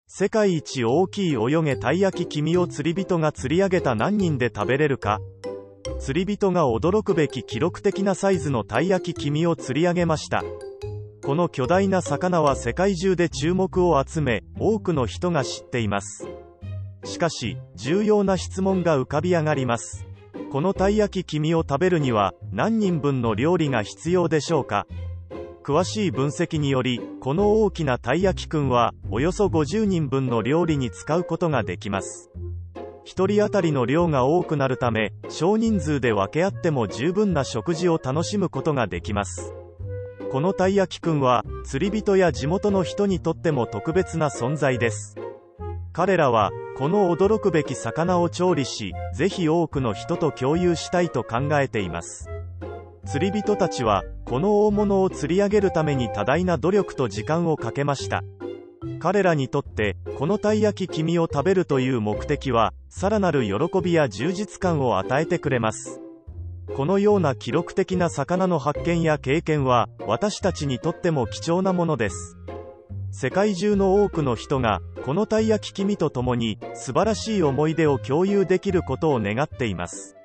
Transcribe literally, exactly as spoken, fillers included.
世界一大きい泳げたい焼き君を釣り人が釣り上げた。何人で食べれるか。釣り人が驚くべき記録的なサイズのたい焼き君を釣り上げました。この巨大な魚は世界中で注目を集め、多くの人が知っています。しかし、重要な質問が浮かび上がります。このたい焼き君を食べるには、何人分の料理が必要でしょうか。詳しい分析により、この大きなたい焼きくんは、およそごじゅうにんぶんの料理に使うことができます。ひとり当たりの量が多くなるため、少人数で分け合っても十分な食事を楽しむことができます。このたい焼きくんは、釣り人や地元の人にとっても特別な存在です。彼らは、この驚くべき魚を調理し、ぜひ多くの人と共有したいと考えています。釣り人たちは、この大物を釣り上げるために多大な努力と時間をかけました。彼らにとって、このたい焼き君を食べるという目的は、さらなる喜びや充実感を与えてくれます。このような記録的な魚の発見や経験は、私たちにとっても貴重なものです。世界中の多くの人が、このたい焼き君と共に、素晴らしい思い出を共有できることを願っています。